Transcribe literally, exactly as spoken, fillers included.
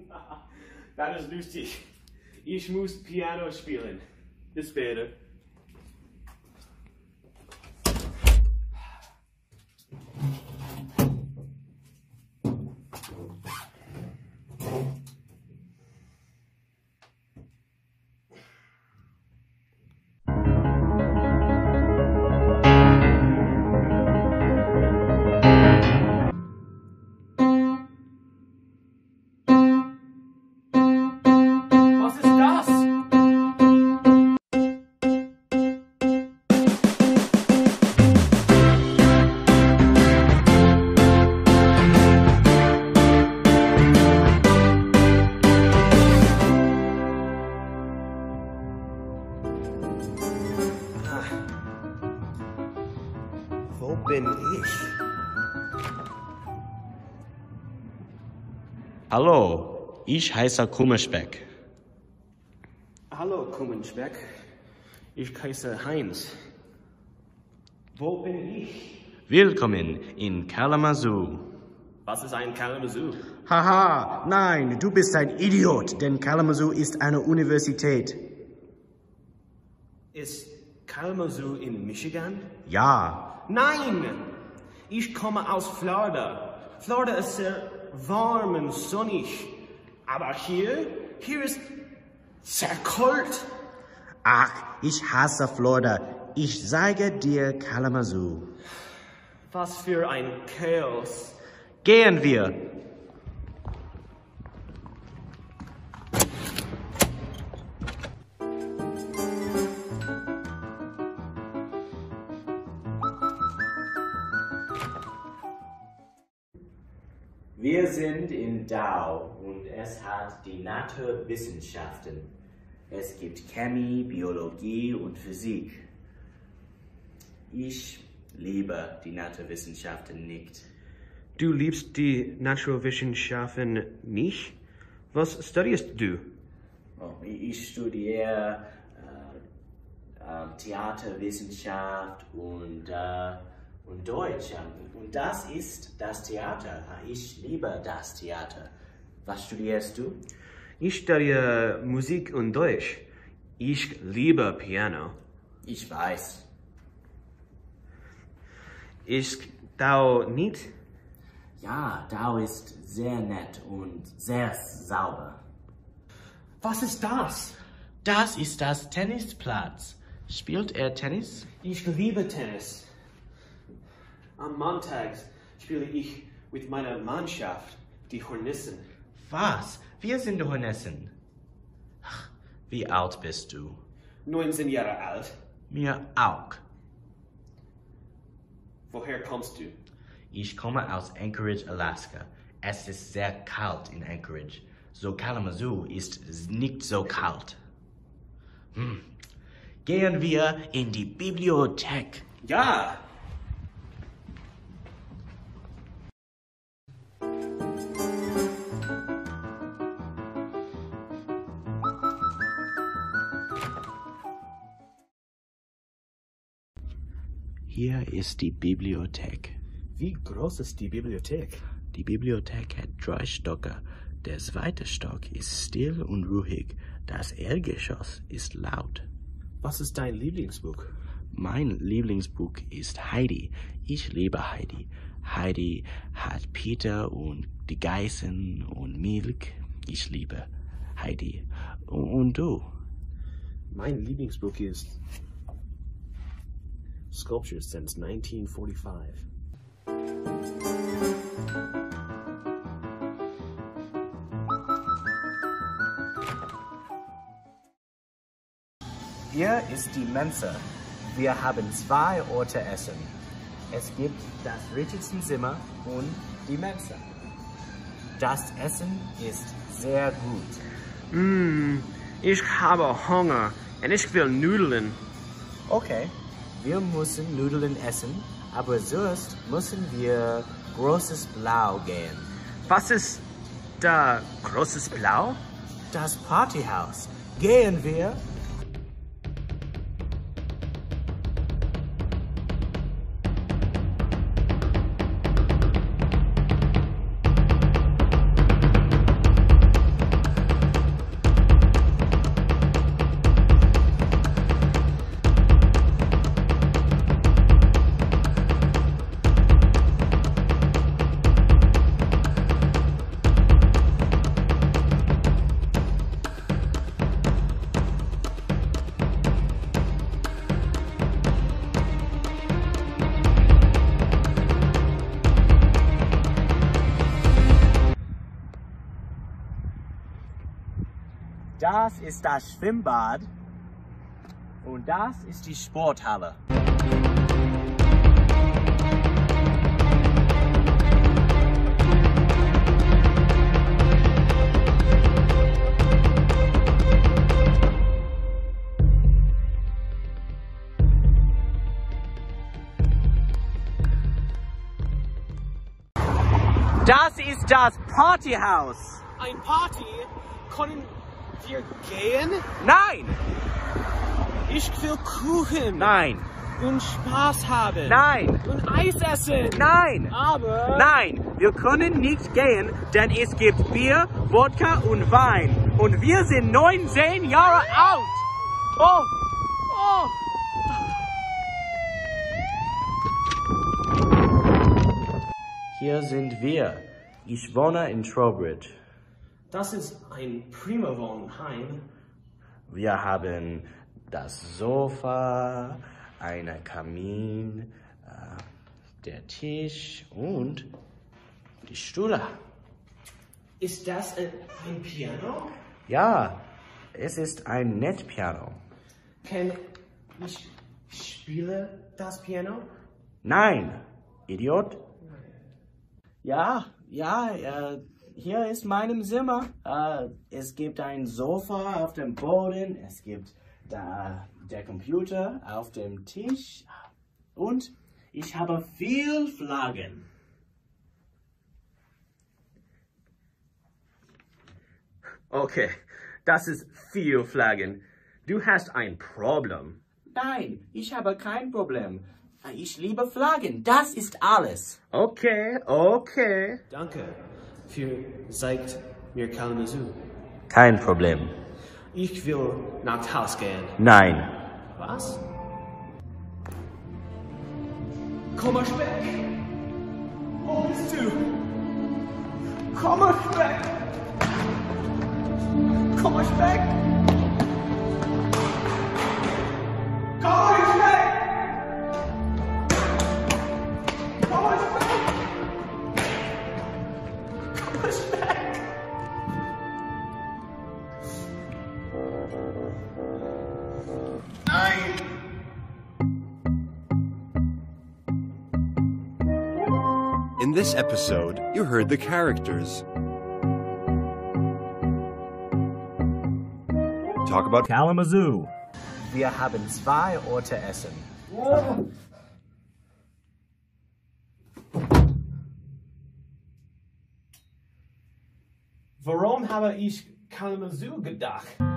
Das ist lustig. Ich muss Piano spielen. Bis später. Wo bin ich? Hallo, ich heiße Kummerspeck. Hallo, Kummenspeck. Ich heiße Heinz. Wo bin ich? Willkommen in Kalamazoo. Was ist ein Kalamazoo? Haha, nein, du bist ein Idiot, denn Kalamazoo ist eine Universität. Ist Kalamazoo in Michigan? Ja. Nein! Ich komme aus Florida. Florida ist sehr warm und sonnig. Aber hier, hier ist sehr kalt. Ach, ich hasse Florida. Ich sage dir Kalamazoo. Was für ein Chaos. Gehen wir. Wir sind in Dau und es hat die Naturwissenschaften. Es gibt Chemie, Biologie und Physik. Ich liebe die Naturwissenschaften nicht. Du liebst die Naturwissenschaften nicht? Was studierst du? Oh, ich studiere äh, äh, Theaterwissenschaft und, äh, und Deutsch. Und das ist das Theater. Ich liebe das Theater. Was studierst du? Ich studiere Musik und Deutsch. Ich liebe Piano. Ich weiß. Ist Dau nicht? Ja, Dau ist sehr nett und sehr sauber. Was ist das? Das ist das Tennisplatz. Spielt er Tennis? Ich liebe Tennis. Am Montags spiele ich mit meiner Mannschaft, die Hornissen. Was? Wir sind Hornissen. Ach, wie alt bist du? neunzehn Jahre alt. Mir auch. Woher kommst du? Ich komme aus Anchorage, Alaska. Es ist sehr kalt in Anchorage. So Kalamazoo ist nicht so kalt. Hm. Gehen wir in die Bibliothek. Ja! Hier ist die Bibliothek. Wie groß ist die Bibliothek? Die Bibliothek hat drei Stöcke. Der zweite Stock ist still und ruhig. Das Erdgeschoss ist laut. Was ist dein Lieblingsbuch? Mein Lieblingsbuch ist Heidi. Ich liebe Heidi. Heidi hat Peter und die Geißen und Milch. Ich liebe Heidi. Und du? Mein Lieblingsbuch ist Sculpture since nineteen forty-five. Hier ist die Mensa. Wir haben zwei Orte essen. Es gibt das Richardson-Zimmer und die Mensa. Das Essen ist sehr gut. Mm, ich habe Hunger und ich will Nudeln. Okay, wir müssen Nudeln essen, aber sonst müssen wir Großes Blau gehen. Was ist da Großes Blau? Das Partyhaus. Gehen wir? Das ist das Schwimmbad und das ist die Sporthalle. Das ist das Partyhaus. Ein Party? Können wir gehen? Nein! Ich will Kuchen. Nein! Und Spaß haben. Nein! Und Eis essen. Nein! Aber... Nein! Wir können nicht gehen, denn es gibt Bier, Wodka und Wein. Und wir sind neunzehn Jahre alt. Oh! Oh! Hier sind wir. Ich wohne in Trowbridge. Das ist ein prima Wohnheim. Wir haben das Sofa, einen Kamin, äh, der Tisch und die Stühle. Ist das ein, ein Piano? Ja, es ist ein Netzpiano. Kann ich spiele das Piano? Nein, Idiot. Ja, ja, äh, hier ist mein Zimmer. Äh, es gibt ein Sofa auf dem Boden, es gibt da der Computer auf dem Tisch und ich habe viel Flaggen. Okay, das ist viel Flaggen. Du hast ein Problem. Nein, ich habe kein Problem. Ich liebe Flaggen, das ist alles. Okay, okay. Danke für zeigt mir Kalamazoo. Kein Problem. Ich will nach Haus gehen. Nein. Was? Komm mal weg! Wo bist du? Komm mal weg! Komm mal weg! Komm mal weg! Komm mal weg! Komm mal weg! Nein! In this episode, you heard the characters talk about Kalamazoo. Wir haben zwei Orte essen. Warum habe ich Kalamazoo gedacht?